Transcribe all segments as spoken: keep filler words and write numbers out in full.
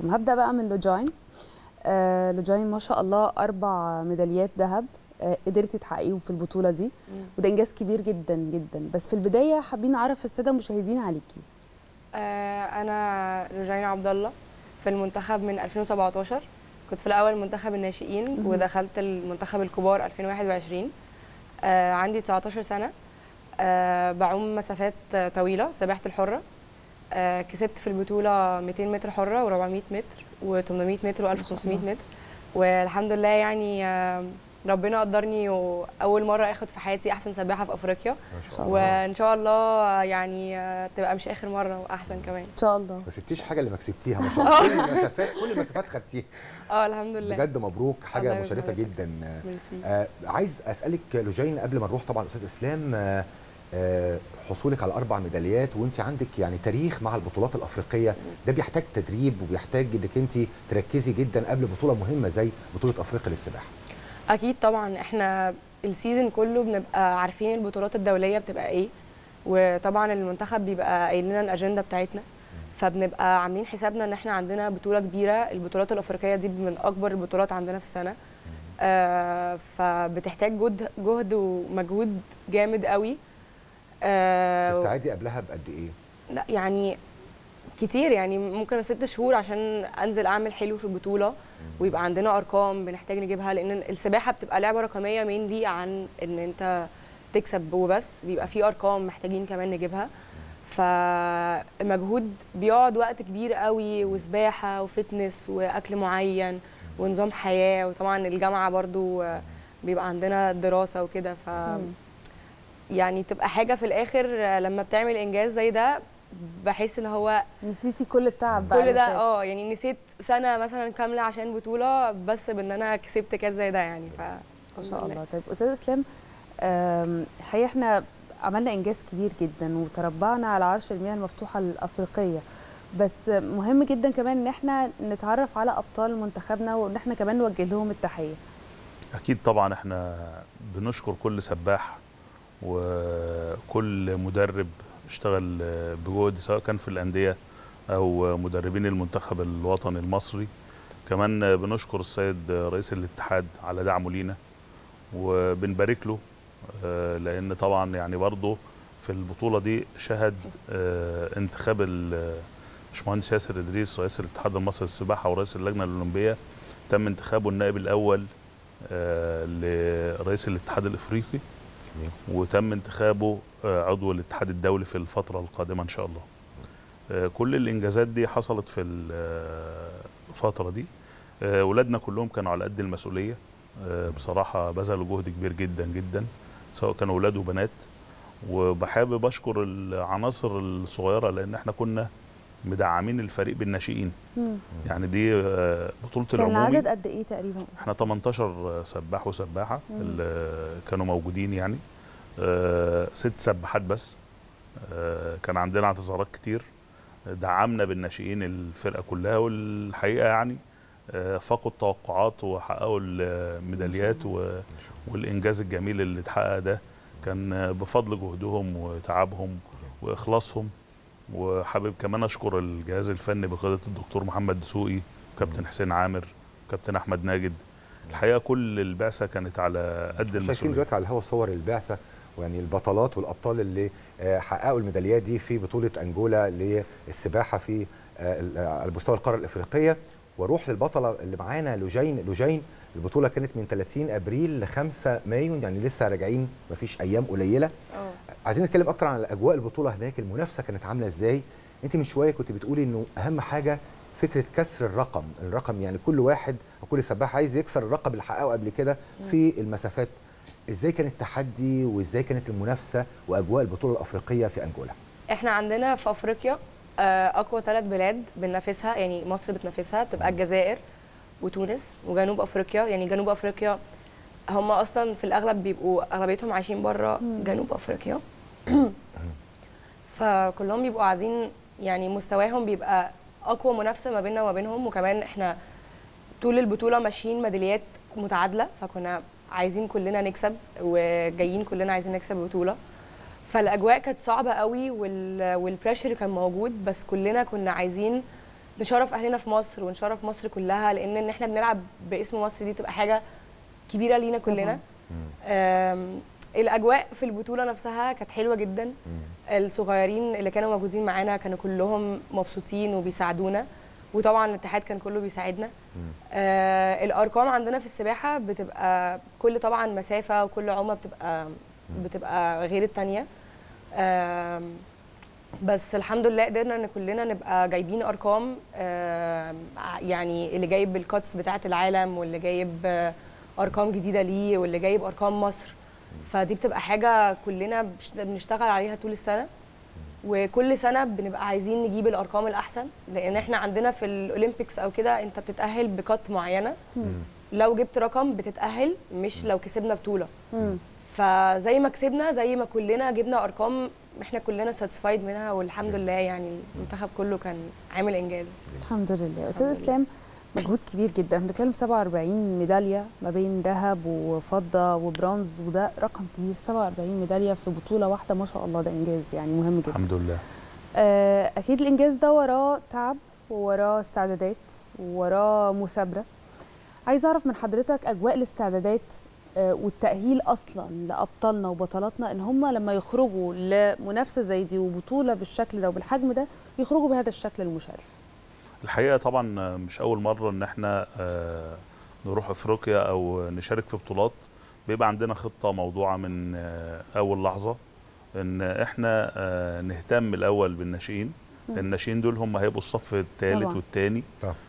عليهم. هبدا بقى من لوجين. آه لوجين ما شاء الله اربع ميداليات ذهب آه قدرتي تحققيهم في البطوله دي، وده انجاز كبير جدا جدا. بس في البدايه حابين نعرف الساده المشاهدين عليكي. آه انا لوجين عبد الله في المنتخب من ألفين وسبعتاشر، كنت في الاول منتخب الناشئين ودخلت المنتخب الكبار ألفين وواحد وعشرين. آه عندي تسعتاشر سنه. آه بعوم مسافات طويله، سباحه الحره. آه كسبت في البطوله مئتين متر حره و400 متر و800 متر و1500 متر، والحمد لله يعني آه ربنا قدرني واول مره اخد في حياتي احسن سباحه في افريقيا، ما شاء الله. وان شاء الله يعني آه تبقى مش اخر مره واحسن كمان ان شاء الله. ما سبتيش حاجه اللي ما كسبتيها ما شاء الله. كل المسافات كل المسافات خدتيها. اه الحمد لله بجد مبروك، حاجه مشرفه جدا. آه عايز اسالك لوجين قبل ما نروح طبعا استاذ اسلام، آه آه حصولك على اربع ميداليات وانت عندك يعني تاريخ مع البطولات الافريقيه، ده بيحتاج تدريب وبيحتاج انك انت تركزي جدا قبل بطوله مهمه زي بطوله افريقيا للسباحه. اكيد طبعا، احنا السيزون كله بنبقى عارفين البطولات الدوليه بتبقى ايه، وطبعا المنتخب بيبقى قايل لنا الاجنده بتاعتنا، فبنبقى عاملين حسابنا ان احنا عندنا بطوله كبيره. البطولات الافريقيه دي من اكبر البطولات عندنا في السنه، آه فبتحتاج جهد جهد ومجهود جامد قوي. آه تستعدي قبلها بقد ايه؟ لا يعني كتير، يعني ممكن ست شهور عشان انزل اعمل حلو في البطوله، ويبقى عندنا ارقام بنحتاج نجيبها، لان السباحه بتبقى لعبه رقميه مينلي عن ان انت تكسب وبس، بيبقى في ارقام محتاجين كمان نجيبها. فالمجهود بيقعد وقت كبير قوي، وسباحه وفتنس واكل معين ونظام حياه، وطبعا الجامعه برضو بيبقى عندنا دراسه وكده. ف يعني تبقى حاجه في الاخر لما بتعمل انجاز زي ده بحس ان هو نسيتي كل التعب بقى كل ده. اه يعني نسيت سنه مثلا كامله عشان بطوله بس بان انا كسبت كاس زي ده يعني. ف ما شاء الله. طيب استاذ اسلام، الحقيقه احنا عملنا انجاز كبير جدا وتربعنا على عرش المياه المفتوحه الافريقيه، بس مهم جدا كمان ان احنا نتعرف على ابطال منتخبنا وان احنا كمان نوجه لهم التحيه. اكيد طبعا، احنا بنشكر كل سباح وكل مدرب اشتغل بجهد، سواء كان في الانديه او مدربين المنتخب الوطني المصري. كمان بنشكر السيد رئيس الاتحاد على دعمه لينا وبنبارك له، لان طبعا يعني برضه في البطوله دي شهد انتخاب الباشمهندس ياسر ادريس رئيس الاتحاد المصري للسباحه ورئيس اللجنه الاولمبيه، تم انتخابه النائب الاول لرئيس الاتحاد الافريقي، وتم انتخابه عضو الاتحاد الدولي في الفتره القادمه ان شاء الله. كل الانجازات دي حصلت في الفتره دي. ولادنا كلهم كانوا على قد المسؤوليه بصراحه، بذلوا جهد كبير جدا جدا، سواء كانوا اولاد وبنات. وبحابب اشكر العناصر الصغيره، لان احنا كنا مدعمين الفريق بالناشئين. يعني دي بطوله العمومي. كان العدد قد ايه تقريبا؟ احنا تمنتاشر سباح وسباحه اللي كانوا موجودين، يعني ست سباحات بس. كان عندنا اعتذارات كتير، دعمنا بالناشئين الفرقه كلها، والحقيقه يعني فاقوا التوقعات وحققوا الميداليات، والانجاز الجميل اللي اتحقق ده كان بفضل جهدهم وتعبهم واخلاصهم. وحابب كمان اشكر الجهاز الفني بقياده الدكتور محمد دسوقي وكابتن حسين عامر وكابتن احمد ناجد. الحقيقه كل البعثه كانت على قد المسؤوليه. شايفين دلوقتي على الهواء صور البعثه، ويعني البطلات والابطال اللي حققوا الميداليات دي في بطوله انجولا للسباحه في على مستوى القاره الافريقيه. واروح للبطله اللي معانا لوجين. لوجين البطوله كانت من ثلاثين ابريل ل خمسة مايو، يعني لسه راجعين مفيش ايام قليله. أوه. عايزين نتكلم اكتر عن اجواء البطوله هناك، المنافسه كانت عامله ازاي؟ انت من شويه كنت بتقولي انه اهم حاجه فكره كسر الرقم، الرقم يعني كل واحد او كل سباح عايز يكسر الرقم اللي حققه قبل كده في المسافات. ازاي كان التحدي وازاي كانت المنافسه واجواء البطوله الافريقيه في انجولا؟ احنا عندنا في افريقيا اقوى ثلاث بلاد بننافسها، يعني مصر بتنافسها، بتبقى الجزائر وتونس وجنوب افريقيا. يعني جنوب افريقيا هم اصلا في الاغلب بيبقوا اغلبيتهم عايشين بره جنوب افريقيا فكلهم بيبقوا قاعدين، يعني مستواهم بيبقى اقوى منافسه ما بيننا وما بينهم. وكمان احنا طول البطوله ماشيين ميداليات متعادله، فكنا عايزين كلنا نكسب وجايين كلنا عايزين نكسب البطوله. فالاجواء كانت صعبه قوي والبريشر كان موجود، بس كلنا كنا عايزين نشرف اهلنا في مصر ونشرف مصر كلها، لان ان احنا بنلعب باسم مصر دي تبقى حاجه كبيره لينا كلنا. الاجواء في البطوله نفسها كانت حلوه جدا. مم. الصغيرين اللي كانوا موجودين معانا كانوا كلهم مبسوطين وبيساعدونا، وطبعا الاتحاد كان كله بيساعدنا. آه الارقام عندنا في السباحه بتبقى كل طبعا مسافه وكل عومه بتبقى بتبقى غير الثانيه. آه بس الحمد لله قدرنا ان كلنا نبقى جايبين ارقام، آه يعني اللي جايب الكاتس بتاعه العالم، واللي جايب آه ارقام جديده ليه، واللي جايب ارقام مصر. فدي بتبقى حاجه كلنا بنشتغل عليها طول السنه، وكل سنه بنبقى عايزين نجيب الارقام الاحسن، لان احنا عندنا في الاولمبيكس او كده انت بتتاهل بكات معينه. لو جبت رقم بتتاهل، مش لو كسبنا بطوله. فزي ما كسبنا زي ما كلنا جبنا ارقام احنا كلنا ساتسفايد منها، والحمد لله يعني المنتخب كله كان عامل انجاز. الحمد لله. استاذ اسلام، مجهود كبير جدا، بنتكلم سبعة وأربعين ميداليه ما بين ذهب وفضه وبرونز، وده رقم كبير. سبعة وأربعين ميداليه في بطوله واحده، ما شاء الله، ده انجاز يعني مهم جدا. الحمد لله. اكيد الانجاز ده وراه تعب ووراه استعدادات ووراه مثابره. عايزه اعرف من حضرتك اجواء الاستعدادات والتاهيل اصلا لابطالنا وبطلاتنا، ان هم لما يخرجوا لمنافسه زي دي وبطوله بالشكل ده وبالحجم ده يخرجوا بهذا الشكل المشرف. الحقيقه طبعا مش اول مره ان احنا نروح افريقيا او نشارك في بطولات. بيبقى عندنا خطه موضوعه من اول لحظه، ان احنا نهتم الاول بالناشئين. الناشئين دول هم هيبقوا الصف الثالث والثاني،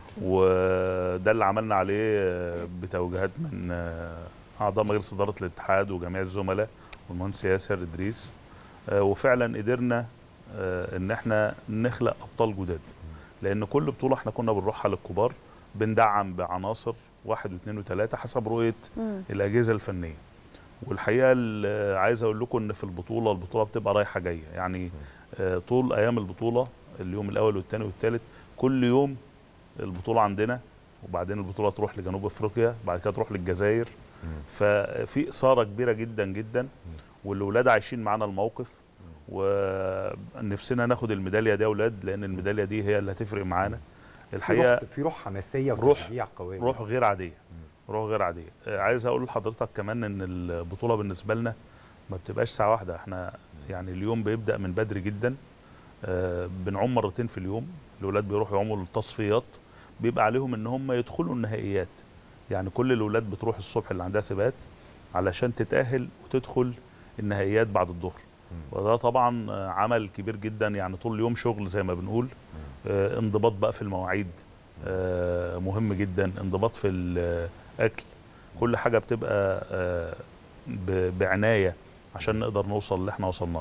وده اللي عملنا عليه بتوجيهات من اعضاء مجلس اداره الاتحاد وجميع الزملاء والمهندس ياسر ادريس. وفعلا قدرنا ان احنا نخلق ابطال جداد، لان كل بطوله احنا كنا بنروحها للكبار بندعم بعناصر واحد واثنين وثلاثه حسب رؤيه مم. الاجهزه الفنيه. والحقيقه عايز اقول لكم ان في البطوله البطوله بتبقى رايحه جايه، يعني مم. طول ايام البطوله، اليوم الاول والثاني والثالث، كل يوم البطوله عندنا، وبعدين البطوله تروح لجنوب افريقيا، بعد كده تروح للجزائر. مم. ففي اثاره كبيره جدا جدا، مم. والاولاد عايشين معانا الموقف، ونفسنا ناخد الميداليه دي يا اولاد، لان الميداليه دي هي اللي هتفرق معانا. الحقيقه في روح حماسيه وتشجيع قوي، روح غير عاديه، روح غير عاديه. عايز اقول لحضرتك كمان ان البطوله بالنسبه لنا ما بتبقاش ساعه واحده، احنا يعني اليوم بيبدا من بدري جدا. بنعوم مرتين في اليوم، الاولاد بيروحوا يعوموا التصفيات، بيبقى عليهم ان هم يدخلوا النهائيات. يعني كل الاولاد بتروح الصبح اللي عندها سباقات علشان تتاهل وتدخل النهائيات بعد الظهر. وده طبعا عمل كبير جدا، يعني طول اليوم شغل زي ما بنقول. آه انضباط بقى في المواعيد آه مهم جدا، انضباط في الاكل، كل حاجه بتبقى آه بعنايه عشان نقدر نوصل اللي احنا وصلنا له.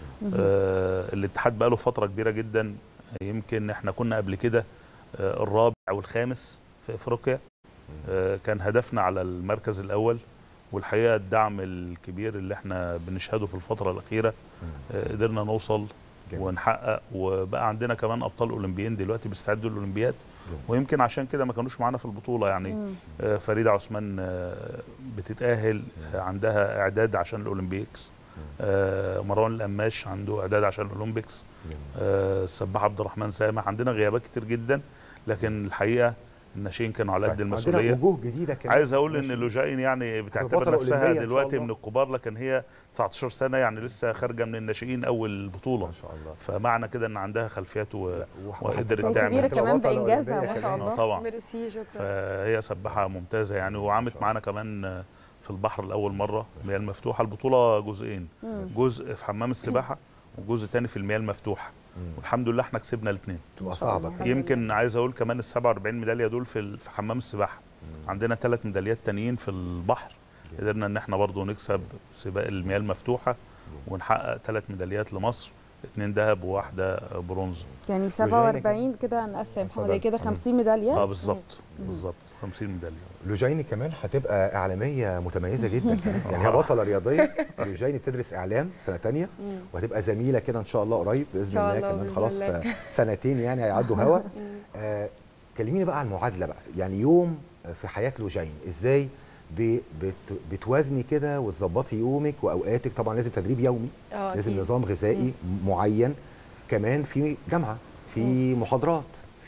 آه الاتحاد بقى له فتره كبيره جدا، يمكن احنا كنا قبل كده آه الرابع والخامس في افريقيا. آه كان هدفنا على المركز الاول، والحقيقه الدعم الكبير اللي احنا بنشهده في الفتره الاخيره آه قدرنا نوصل جميل. ونحقق، وبقى عندنا كمان ابطال اولمبيين دلوقتي بيستعدوا للاولمبياد، ويمكن عشان كده ما كانوش معانا في البطوله. يعني آه فريده عثمان آه بتتاهل، آه عندها اعداد عشان الاولمبيكس. آه مروان القماش عنده اعداد عشان الاولمبيكس. آه السباح عبد الرحمن سامح. عندنا غيابات كتير جدا، لكن الحقيقه الناشئين كانوا على قد المسؤوليه. وجوه جديده كمان. عايز اقول ان لوجين يعني بتعتبر نفسها دلوقتي من الكبار، لكن هي تسعتاشر سنه، يعني لسه خارجه من الناشئين اول بطوله ما شاء الله. فمعنى كده ان عندها خلفيات و... وقدرت تعمل كبيره كمان بانجازها ما شاء الله. طبعا ميرسي، شكرا. فهي سباحه ممتازه يعني، وعملت معانا كمان في البحر لاول مره المياه المفتوحه. البطوله جزئين، جزء في حمام السباحه وجزء ثاني في المياه المفتوحه، والحمد لله احنا كسبنا الاثنين. تبقى صعبه. يمكن عايز اقول كمان ال سبعة وأربعين ميداليه دول في في حمام السباحه. مم. عندنا ثلاث ميداليات تانيين في البحر. مم. قدرنا ان احنا برضو نكسب سباق المياه المفتوحه، مم. ونحقق ثلاث ميداليات لمصر، اثنين ذهب وواحده برونز. يعني سبعة وأربعين كده، انا اسفه يا محمد، كده خمسين ميداليه. اه بالظبط بالظبط خمسين ميداليه. لوجين كمان هتبقى اعلاميه متميزه جدا يعني، هي بطله رياضيه. لوجين بتدرس اعلام سنه ثانيه، وهتبقى زميله كده ان شاء الله قريب باذن الله. كمان خلاص سنتين يعني هيعدوا هوا. آه كلميني بقى عن المعادله بقى، يعني يوم في حياه لوجين ازاي بت بتوازني كده وتظبطي يومك واوقاتك؟ طبعا لازم تدريب يومي، لازم نظام غذائي معين، كمان في جامعه، في محاضرات، في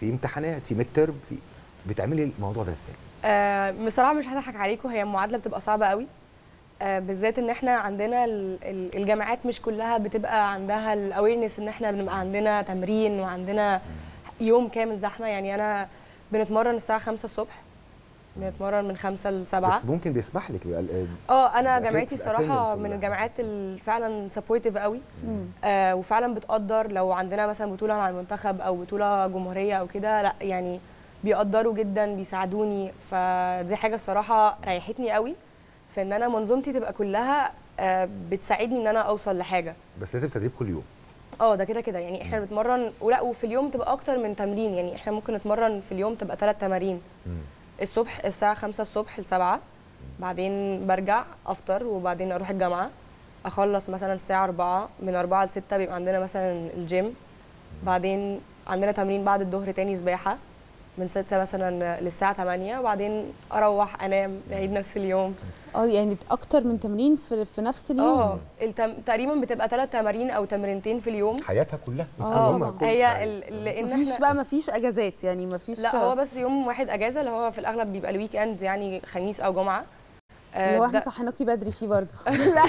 في امتحانات، في ميد ترم، في بتعملي الموضوع ده ازاي؟ آه بصراحه مش هضحك عليكم، هي المعادله بتبقى صعبه قوي. آه بالذات ان احنا عندنا الجامعات مش كلها بتبقى عندها الاويرنس ان احنا بنبقى عندنا تمرين وعندنا يوم كامل زحمه. يعني انا بنتمرن الساعه خمسة الصبح، بنتمرن من خمسة ل سبعة. بس ممكن بيسمح لك بقى اه انا جامعتي الصراحه من الجامعات اللي فعلا سبورتيف قوي. آه وفعلا بتقدر لو عندنا مثلا بطوله مع المنتخب او بطوله جمهوريه او كده، لا يعني بيقدروا جدا، بيساعدوني. فدي حاجه الصراحه ريحتني قوي في ان انا منظومتي تبقى كلها آه بتساعدني ان انا اوصل لحاجه. بس لازم تدريب كل يوم. اه ده كده كده يعني احنا بنتمرن، ولا وفي اليوم تبقى اكتر من تمرين. يعني احنا ممكن نتمرن في اليوم تبقى ثلاث تمارين. الصبح الساعه خمسة الصبح ل سبعة، بعدين برجع افطر وبعدين اروح الجامعه، اخلص مثلا الساعه أربعة، من أربعة ل ستة بيبقى عندنا مثلا الجيم، بعدين عندنا تمرين بعد الظهر تاني سباحه من ستة مثلا للساعه تمانية، وبعدين اروح انام نعيد نفس اليوم. اه يعني اكتر من تمرين في, في نفس اليوم. اه التم... تقريبا بتبقى ثلاث تمارين او تمرينتين في اليوم، حياتها كلها. اه هي ال... لان مفيش احنا بقى مفيش اجازات يعني مفيش. لا هو بس يوم واحد اجازه اللي هو في الاغلب بيبقى الويك اند، يعني خميس او جمعه. اللي هو احنا صحيناكي بدري فيه برضه. لا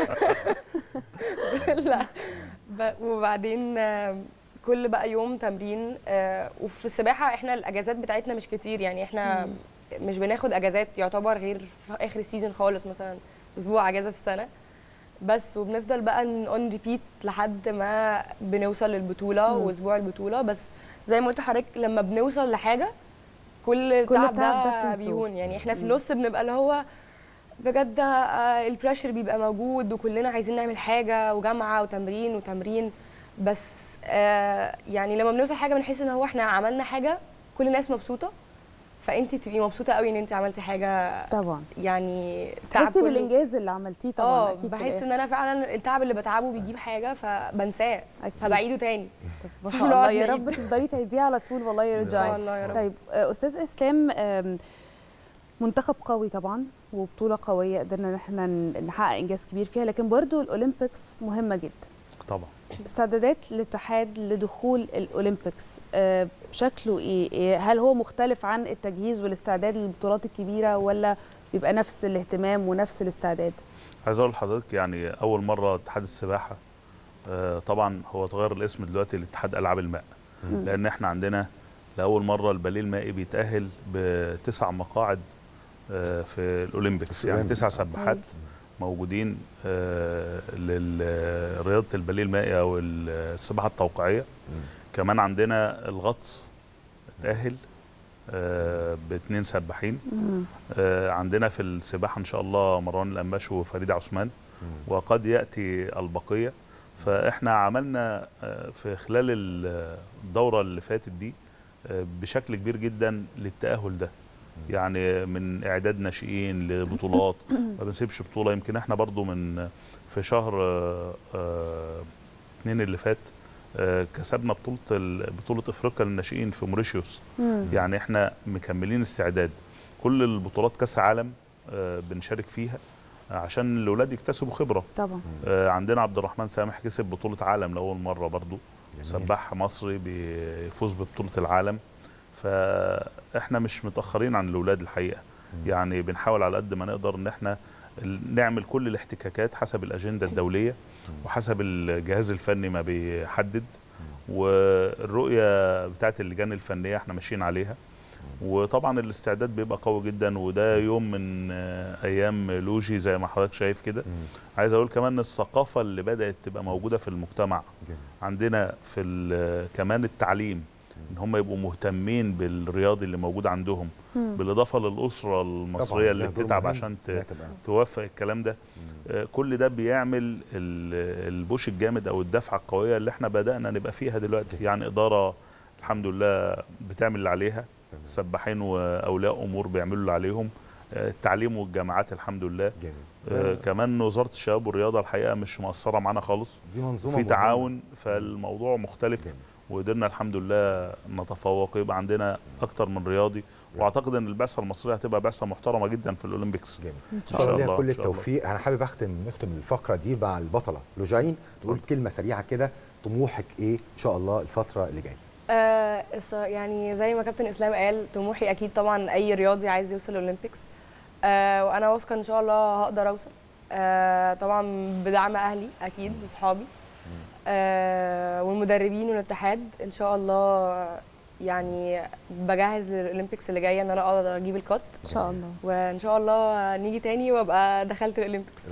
لا ب... وبعدين كل بقى يوم تمرين. وفي السباحه احنا الاجازات بتاعتنا مش كتير، يعني احنا مش بناخد اجازات يعتبر غير في اخر السيزون خالص، مثلا اسبوع اجازه في السنه بس. وبنفضل بقى اون ريبيت لحد ما بنوصل للبطوله مم. واسبوع البطوله. بس زي ما قلت لحضرتك لما بنوصل لحاجه كل التعب ده بيهون. يعني احنا في النص بنبقى اللي هو بجد البريشر بيبقى موجود وكلنا عايزين نعمل حاجه وجامعه وتمرين وتمرين، بس آه يعني لما بنوصل حاجه بنحس ان هو احنا عملنا حاجه كل الناس مبسوطه، فانت تبقي مبسوطه قوي ان انت عملتي حاجه. طبعا يعني تحسي بالانجاز اللي عملتيه طبعا. اه اكيد بحس ان انا فعلا التعب اللي بتعبه بيجيب حاجه فبنساه فبعيده تاني. طب ما شاء الله يا رب تفضلي تعيديه على طول والله يا رجعي. طيب استاذ اسلام، منتخب قوي طبعا وبطوله قويه قدرنا ان احنا نحقق انجاز كبير فيها، لكن برضو الاولمبيكس مهمه جدا طبعا. استعدادات الاتحاد لدخول الاولمبيكس شكله ايه؟ هل هو مختلف عن التجهيز والاستعداد للبطولات الكبيره ولا بيبقى نفس الاهتمام ونفس الاستعداد؟ عايز اقول لحضرتك يعني اول مره اتحاد السباحه طبعا هو اتغير الاسم دلوقتي لاتحاد العاب الماء، لان احنا عندنا لاول مره الباليه المائي بيتاهل بتسع مقاعد في الاولمبيكس، يعني تسع سباحات موجودين لرياضه الباليه المائي او السباحه التوقيعيه. كمان عندنا الغطس تاهل باثنين سباحين. عندنا في السباحه ان شاء الله مروان القماش وفريده عثمان، وقد ياتي البقيه. فاحنا عملنا في خلال الدوره اللي فاتت دي بشكل كبير جدا للتاهل ده، يعني من اعداد ناشئين لبطولات ما بنسيبش بطوله. يمكن احنا برضو من في شهر اثنين اللي فات كسبنا بطوله بطوله افريقيا للناشئين في موريشيوس. يعني احنا مكملين استعداد كل البطولات كاس عالم بنشارك فيها عشان الاولاد يكتسبوا خبره. طبعا عندنا عبد الرحمن سامح كسب بطوله عالم لاول مره برضو، سباح مصري بيفوز ببطوله العالم. فاحنا مش متاخرين عن الاولاد الحقيقه، يعني بنحاول على قد ما نقدر ان احنا نعمل كل الاحتكاكات حسب الاجنده الدوليه وحسب الجهاز الفني ما بيحدد، والرؤيه بتاعت اللجان الفنيه احنا ماشيين عليها. وطبعا الاستعداد بيبقى قوي جدا، وده يوم من ايام لوجي زي ما حضرتك شايف كده. عايز اقول كمان الثقافه اللي بدات تبقى موجوده في المجتمع عندنا في كمان التعليم، ان هم يبقوا مهتمين بالرياضي اللي موجود عندهم، مم. بالاضافه للاسره المصريه اللي بتتعب عشان توفق الكلام ده. آه كل ده بيعمل البوش الجامد او الدفعه القويه اللي احنا بدانا نبقى فيها دلوقتي. يعني اداره الحمد لله بتعمل اللي عليها، سباحين واولياء امور بيعملوا اللي عليهم، آه التعليم والجامعات الحمد لله. آه كمان وزاره الشباب والرياضه الحقيقه مش مقصره معانا خالص، دي منظومه في تعاون، فالموضوع مختلف. جميل. وقدرنا الحمد لله نتفوق، يبقى عندنا اكتر من رياضي. جميل. واعتقد ان البعثه المصريه هتبقى بعثه محترمه جدا في الاولمبيكس. جميل. ان شاء الله كل التوفيق. انا حابب اختم نختم الفقره دي مع البطله لوجين، تقول كلمه سريعه كده، طموحك ايه ان شاء الله الفتره اللي جايه؟ آه الص- يعني زي ما كابتن اسلام قال، طموحي اكيد طبعا اي رياضي عايز يوصل الاولمبيكس. آه وانا واثقه ان شاء الله هقدر اوصل، آه طبعا بدعم اهلي اكيد واصحابي، آه والمدربين والاتحاد ان شاء الله. يعني بجهز للاولمبيكس اللي جايه ان انا اقدر اجيب الكات ان شاء الله. وان شاء الله نيجي تاني وابقى دخلت الاولمبيكس.